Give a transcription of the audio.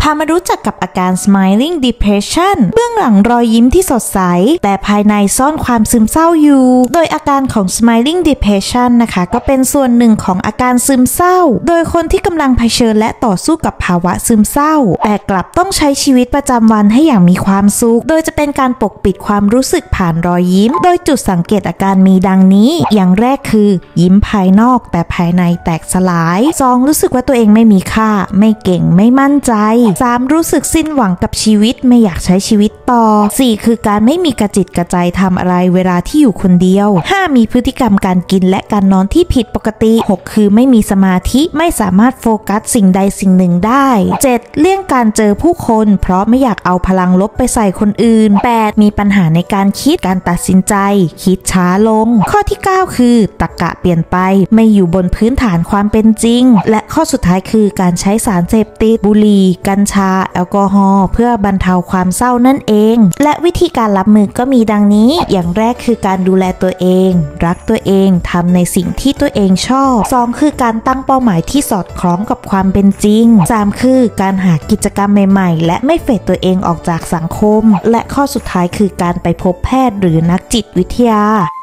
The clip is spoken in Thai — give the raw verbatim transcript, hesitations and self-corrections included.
ามารู้จักกับอาการ Smiling Depression เบื้องหลังรอยยิ้มที่สดใสแต่ภายในซ่อนความซึมเศร้าอยู่โดยอาการของ Smiling Depression นะคะก็เป็นส่วนหนึ่งของอาการซึมเศร้าโดยคนที่กำลังเผชิญและต่อสู้กับภาวะซึมเศร้าแต่กลับต้องใช้ชีวิตประจำวันให้อย่างมีความสุขโดยจะเป็นการปกปิดความรู้สึกผ่านรอยยิ้มโดยจุดสังเกตอาการมีดังนี้อย่างแรกคือยิ้มภายนอกแต่ภายในแตกสลาย สอง รู้สึกว่าตัวเองไม่มีค่าไม่เก่งไม่มั่นใจ สาม รู้สึกสิ้นหวังกับชีวิตไม่อยากใช้ชีวิตต่อ สี่ คือการไม่มีกระจิตกระใจทำอะไรเวลาที่อยู่คนเดียว ห้า มีพฤติกรรมการกินและการนอนที่ผิดปกติ หก คือไม่มีสมาธิไม่สามารถโฟกัสสิ่งใดสิ่งหนึ่งได้ เจ็ด เลี่ยงการเจอผู้คนเพราะไม่อยากเอาพลังลบไปใส่คนอื่น แปด มีปัญหาในการคิดการตัดสินใจคิดช้าลงข้อที่เก้าคือตรรกะเปลี่ยนไปไม่อยู่บนพื้นฐานความเป็นจริงและข้อสุดท้ายคือการใช้สารเสพติดบุหรี่กัญชาแอลกอฮอล์เพื่อบรรเทาความเศร้านั่นเองและวิธีการรับมือก็มีดังนี้อย่างแรกคือการดูแลตัวเองรักตัวเองทำในสิ่งที่ตัวเองชอบ สอง คือการตั้งเป้าหมายที่สอดคล้องกับความเป็นจริง สาม คือการหากิจกรรมใหม่ๆและไม่เฟดตัวเองออกจากสังคมและข้อสุดท้ายคือการไปพบแพทย์หรือนักจิตวิทยา